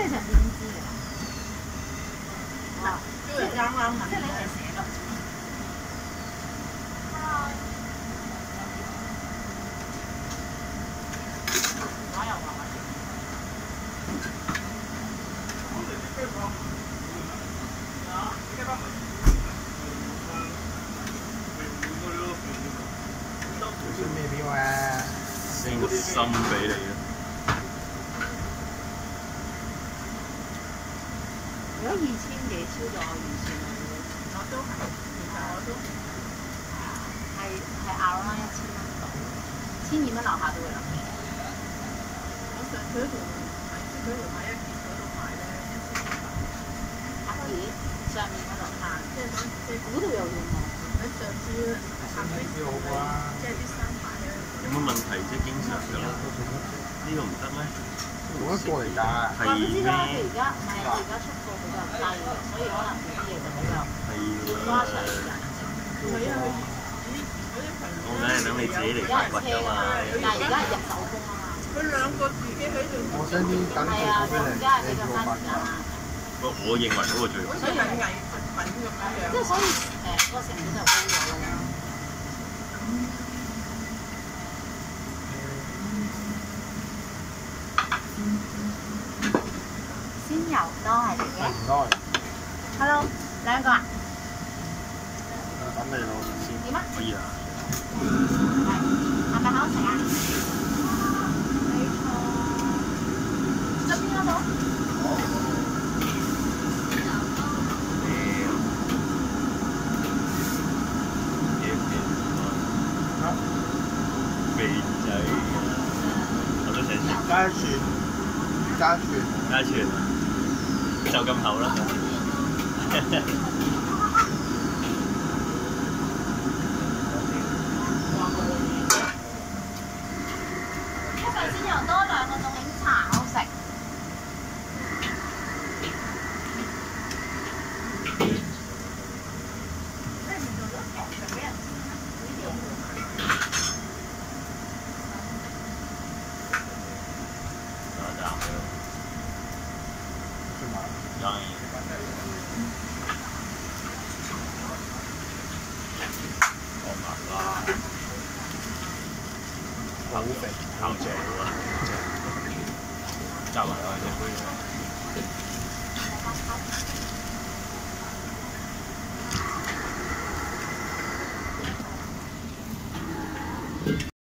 上邊已經知㗎啦。嗱， 因為啱啱即係你係寫落。 信咩俾我啊 ？send 個心俾你啊！ 如果2000幾超咗我預算啦， 我都係，其實我都係 around 1000蚊度，1200蚊樓下都會諗嘅。 我上次喺度買一件嗰度買咧1200。 咦？上面嗰度即係嗰度有用喎。 喺上次行啲即係啲新買咧。 有乜問題啫？經常㗎啦，呢個唔得咩？ 冇一個嚟㗎。 係我知啦，佢咩？ 而家唔係佢而家出貨比較低嘅，所以可能佢啲嘢就比較花長時間。 係啊，嗰啲朋友。 我梗係等你自己嚟發掘㗎嘛。 但係而家係入手工啊嘛。 佢兩個自己喺度。 我想啲等係啊， 佢俾而家係比較花時間啊。 我認為嗰個最好。 所以係藝術品咁樣。 即係所以個成本就高咗啦。鮮油多係點嘅？ 唔該。 Hello，兩個啊？ 等你攞先。 點啊？ 可以啊。 係咪好食啊？側邊嗰度？ 肥仔，我都想食。 加蒜，加蒜。 加蒜，就咁厚啦。 一份鮮油多兩個凍檸茶好食。 好肥， 烤咗啊！執埋佢隻杯。